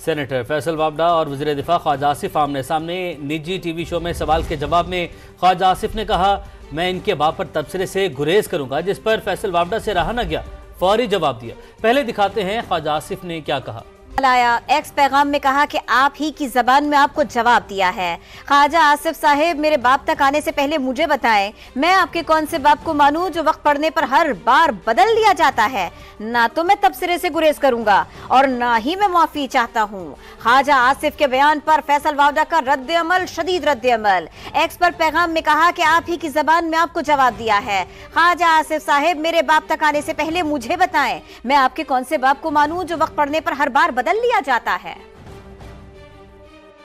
Senator Faisal Vawda और वज़ीर दिफा ख्वाजा आसिफ आमने सामने निजी टीवी शो में सवाल के जवाब में ख्वाजा आसिफ ने कहा, मैं इनके बाप पर तबसरे से गुरेज करूंगा, जिस पर फैसल वावडा से रहा न गया, फौरी जवाब दिया। पहले दिखाते हैं ख्वाजा आसिफ ने क्या कहा। एक्स पैगाम में कहा कि आप ही की जबान में आपको जवाब दिया है। ख्वाजा आसिफ साहिब, मेरे बाप तक आने से पहले मुझे बताएं, मैं आपके कौन से बाप को मानूं जो वक्त पड़ने पर हर बार बदल दिया जाता है। ना तो मैं तबसरे से गुरेज करूंगा और ना ही मैं माफी चाहता हूं। ख्वाजा आसिफ के बयान पर फैसल वावडा का रद्द अमल, शदीद रद्द अमल। एक्स पर पैगाम में कहा कि आप ही की जबान में आपको जवाब दिया है। ख्वाजा आसिफ साहिब, मेरे बाप तक आने से पहले मुझे बताएं, मैं आपके कौन से बाप को मानूं जो वक्त पड़ने पर हर बार बदल लिया जाता है।